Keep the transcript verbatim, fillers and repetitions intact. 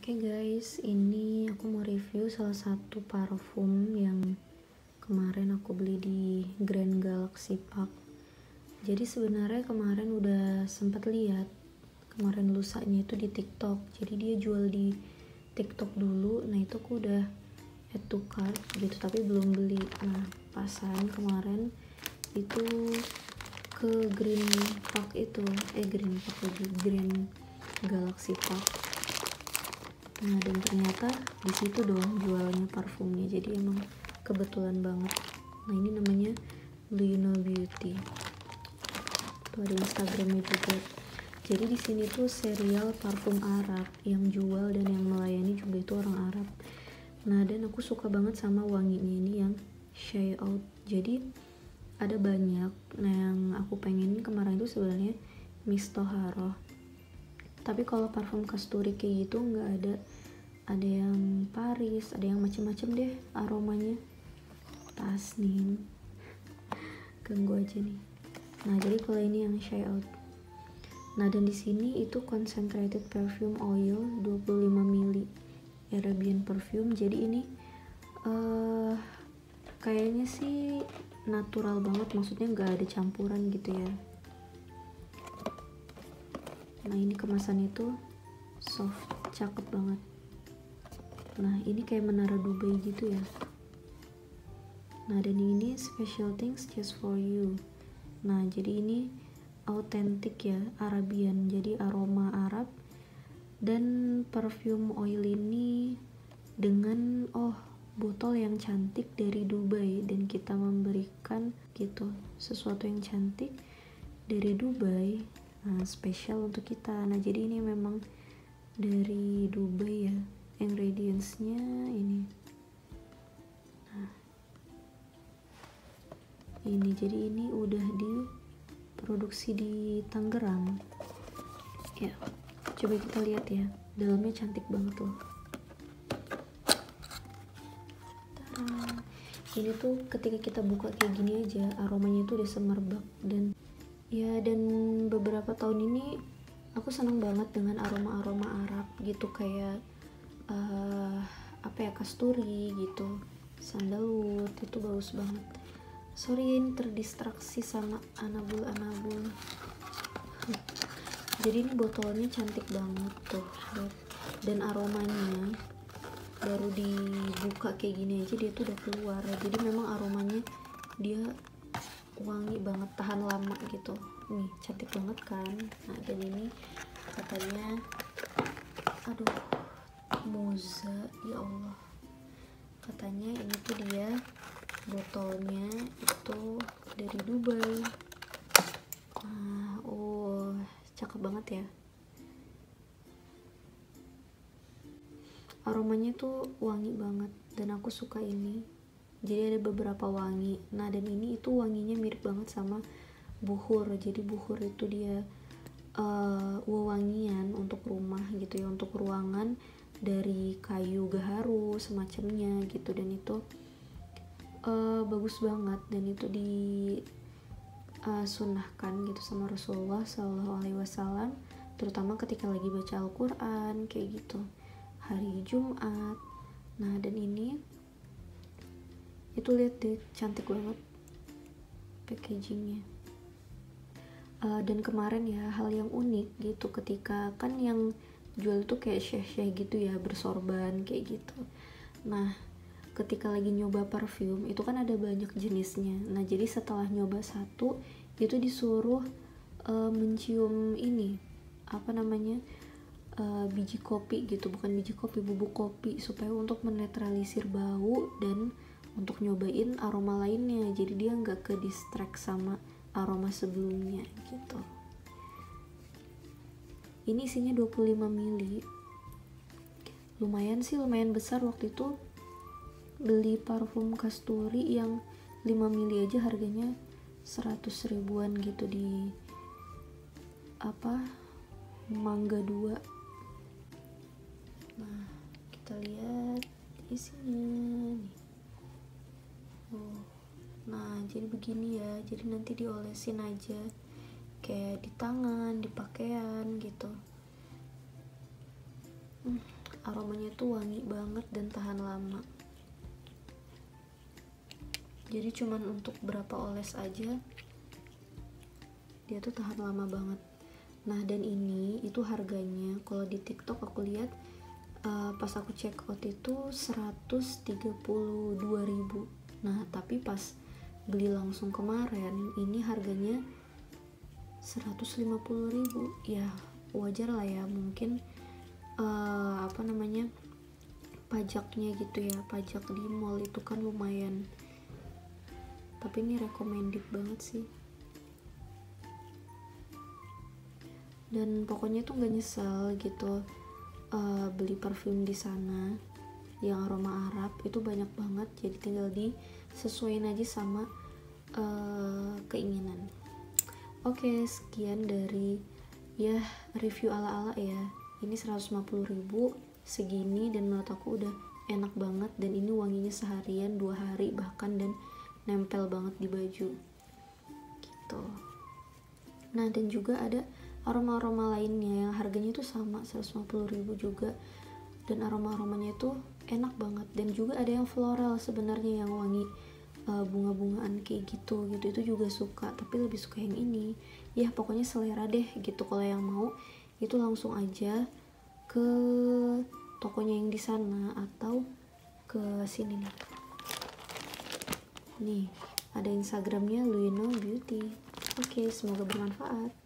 Oke guys, ini aku mau review salah satu parfum yang kemarin aku beli di Grand Galaxy Park. Jadi sebenarnya kemarin udah sempat lihat kemarin lusanya itu di TikTok. Jadi dia jual di TikTok dulu. Nah itu aku udah add to cart gitu, tapi belum beli. Nah pasan kemarin itu ke Green Park itu, eh Green Park lagi, Grand Galaxy Park. Nah dan ternyata di situ dong jualnya parfumnya, jadi emang kebetulan banget. Nah ini namanya Lino Beauty, tuh ada Instagramnya juga. Jadi di sini tuh serial parfum Arab yang jual dan yang melayani juga itu orang Arab. Nah dan aku suka banget sama wanginya ini yang Shy Out. Jadi ada banyak. Nah yang aku pengen kemarin itu sebenarnya Mist Toharo. Tapi kalau parfum kasturi kayak gitu nggak ada. Ada yang Paris, ada yang macem-macem deh aromanya. Tasnim, ganggu aja nih. Nah jadi kalau ini yang Shy Out. Nah dan di sini itu concentrated perfume oil dua puluh lima mililiter Arabian perfume. Jadi ini uh, kayaknya sih natural banget, maksudnya nggak ada campuran gitu ya. Nah ini kemasan itu soft, cakep banget. Nah ini kayak menara Dubai gitu ya. Nah dan ini special things just for you. Nah jadi ini autentik ya, Arabian, jadi aroma Arab. Dan perfume oil ini dengan oh botol yang cantik dari Dubai, dan kita memberikan gitu sesuatu yang cantik dari Dubai. Nah spesial untuk kita. Nah jadi ini memang dari Dubai ya, ingredients-nya ini. Nah ini jadi ini udah diproduksi di Tangerang ya. Coba kita lihat ya, dalamnya cantik banget loh. Tara. Ini tuh ketika kita buka kayak gini aja aromanya tuh udah semerbak. Dan ya dan beberapa tahun ini aku senang banget dengan aroma-aroma Arab gitu, kayak uh, apa ya, kasturi gitu, sandalwood, itu bagus banget. Sorry ini terdistraksi sama anabul-anabul. Jadi ini botolnya cantik banget tuh, dan aromanya baru dibuka kayak gini aja dia tuh udah keluar. Jadi memang aromanya dia wangi banget, tahan lama gitu. Nih cantik banget kan. Nah dan ini katanya, aduh Moza, ya Allah, katanya ini tuh dia botolnya itu dari Dubai. Nah oh cakep banget ya, aromanya tuh wangi banget dan aku suka ini. Jadi ada beberapa wangi. Nah dan ini itu wanginya mirip banget sama buhur. Jadi buhur itu dia uh, wewangian untuk rumah gitu ya, untuk ruangan dari kayu gaharu semacamnya gitu. Dan itu uh, bagus banget, dan itu di uh, sunahkan gitu sama Rasulullah Shallallahu Alaihi Wasallam, terutama ketika lagi baca Al-Quran kayak gitu, hari Jumat. Nah dan ini itu lihat deh, cantik banget packagingnya. Uh, dan kemarin ya hal yang unik gitu, ketika kan yang jual tuh kayak syekh-syekh gitu ya, bersorban kayak gitu. Nah ketika lagi nyoba parfum itu kan ada banyak jenisnya. Nah jadi setelah nyoba satu itu disuruh uh, mencium ini apa namanya, uh, biji kopi gitu, bukan biji kopi, bubuk kopi, supaya untuk menetralisir bau dan untuk nyobain aroma lainnya, jadi dia nggak ke distract sama aroma sebelumnya gitu. Ini isinya dua puluh lima mililiter, lumayan sih, lumayan besar. Waktu itu beli parfum kasturi yang lima mililiter aja harganya seratus ribuan gitu di apa, Mangga dua. Nah kita lihat isinya nih. Oh, nah jadi begini ya, jadi nanti diolesin aja kayak di tangan, di pakaian gitu. hmm, aromanya tuh wangi banget dan tahan lama. Jadi cuman untuk berapa oles aja dia tuh tahan lama banget. Nah, dan ini itu harganya kalau di TikTok aku lihat uh, pas aku check out itu seratus tiga puluh dua ribu. Nah, tapi pas beli langsung kemarin ini harganya seratus lima puluh ribu. Ya wajar lah ya, mungkin uh, apa namanya pajaknya gitu ya, pajak di mall itu kan lumayan. Tapi ini recommended banget sih. Dan pokoknya tuh gak nyesel gitu uh, beli parfum di sana yang aroma Arab itu banyak banget, jadi tinggal disesuaiin aja sama uh, keinginan. Oke, sekian dari ya review ala-ala ya. Ini seratus lima puluh ribu segini dan menurut aku udah enak banget, dan ini wanginya seharian, dua hari bahkan, dan nempel banget di baju gitu. Nah, dan juga ada aroma-aroma lainnya yang harganya tuh sama seratus lima puluh ribu juga, dan aroma-aromanya itu enak banget. Dan juga ada yang floral sebenarnya, yang wangi uh, bunga-bungaan kayak gitu gitu itu juga suka, tapi lebih suka yang ini. Ya pokoknya selera deh gitu. Kalau yang mau itu langsung aja ke tokonya yang di sana atau ke sini nih. Nih ada Instagramnya Luino Beauty. Oke, semoga bermanfaat.